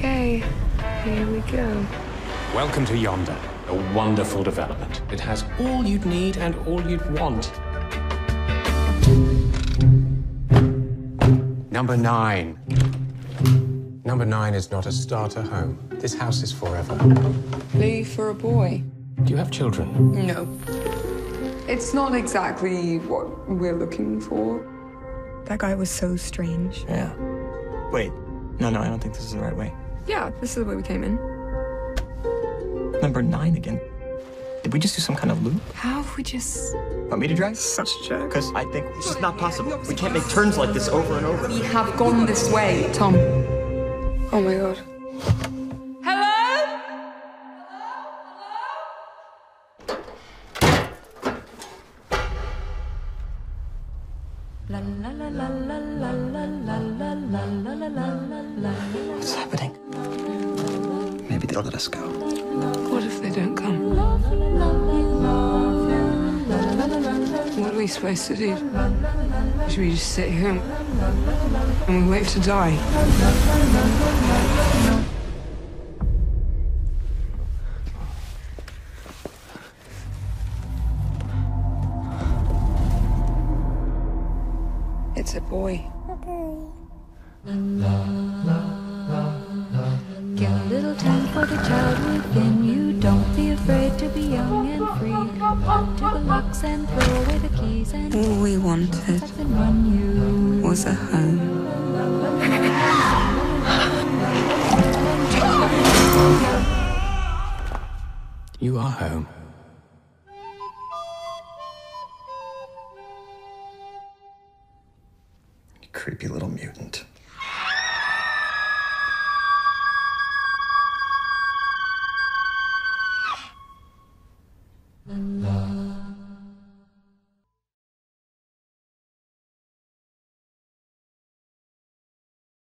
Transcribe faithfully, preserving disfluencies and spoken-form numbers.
Okay, here we go. Welcome to Yonder, a wonderful development. It has all you'd need and all you'd want. Number nine. Number nine is not a starter home. This house is forever. Leave for a boy? Do you have children? No. It's not exactly what we're looking for. That guy was so strange. Yeah. Wait. No, no, I don't think this is the right way. Yeah, this is the way we came in. Number nine again. Did we just do some kind of loop? How have we just... Want me to drive? Such a joke. Because I think this is not possible. We can't make turns like this over and over. We have gone this way, Tom. Oh my god. Hello? What's happening? Maybe they'll let us go. What if they don't come? What are we supposed to do? Should we just sit here and, and we wait to die? It's a boy. Give a little time for the child within you. Don't be afraid to be young and free. Run to the locks and throw away the keys and All we wanted and run you. was a home. You are home. You creepy little mutant. La,